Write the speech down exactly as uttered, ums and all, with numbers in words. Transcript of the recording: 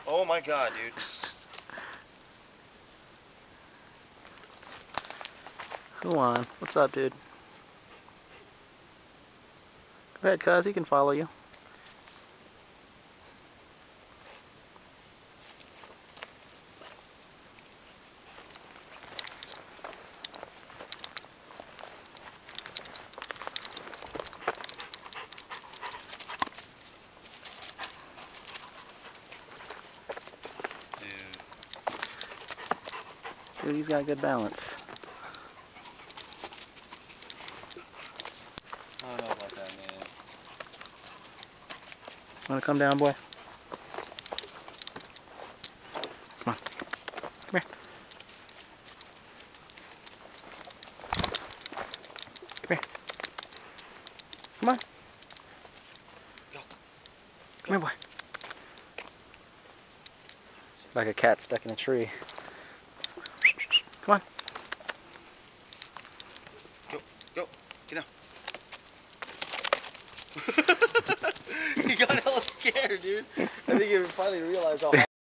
Oh my god, dude. Go on. What's up, dude? Go ahead, cuz. He can follow you. Dude. Dude, he's got good balance. I don't know about that, man. Wanna come down, boy? Come on. Come here. Come here. Come on. Go. Come here, boy. Like a cat stuck in a tree. Come on. Go. Go. Get down. He got hella scared, dude. I think he finally realized how